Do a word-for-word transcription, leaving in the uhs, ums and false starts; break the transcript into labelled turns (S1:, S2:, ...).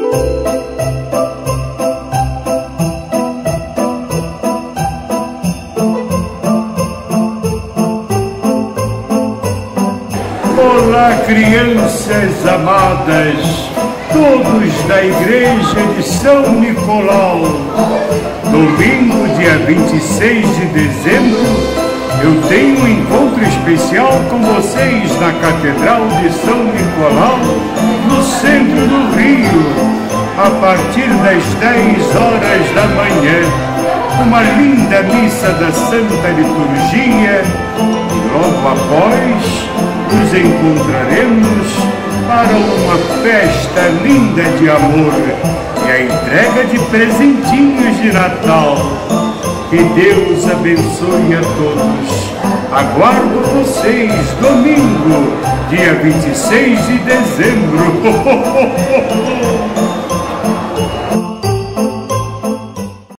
S1: Olá, crianças amadas, todos da Igreja de São Nicolau. Domingo, dia vinte e seis de dezembro, eu tenho um encontro especial com vocês na Catedral de São Nicolau, no centro do Rio, a partir das dez horas da manhã. Uma linda missa da Santa Liturgia e logo após nos encontraremos para uma festa linda de amor e a entrega de presentinhos de Natal. Que Deus abençoe a todos. Aguardo vocês domingo, dia vinte e seis de dezembro.